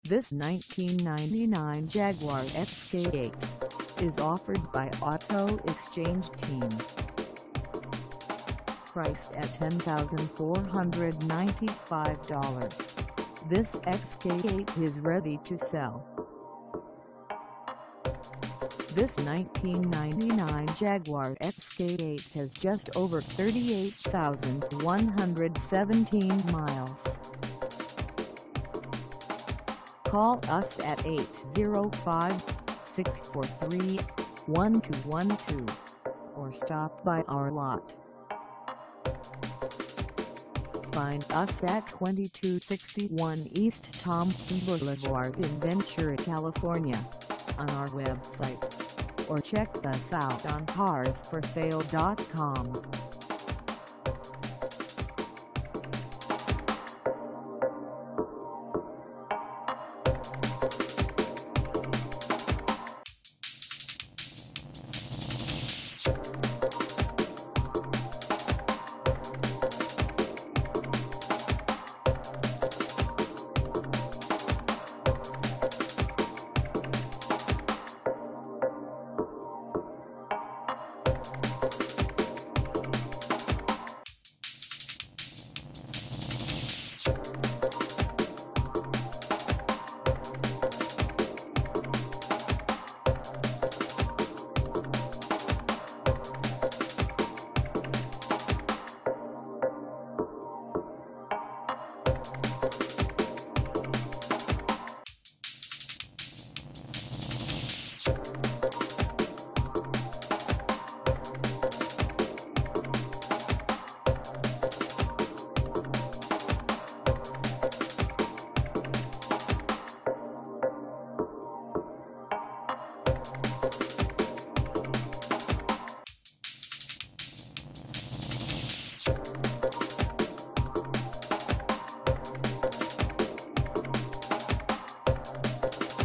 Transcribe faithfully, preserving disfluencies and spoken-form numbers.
This nineteen ninety-nine Jaguar X K eight is offered by Auto Exchange Team. Priced at ten thousand four hundred ninety-five dollars, this X K eight is ready to sell. This nineteen ninety-nine Jaguar X K eight has just over thirty-eight thousand one hundred seventeen miles. Call us at eight zero five, six four three, one two one two or stop by our lot. Find us at twenty-two sixty-one East Thompson Boulevard in Ventura, California, on our website, or check us out on cars for sale dot com. You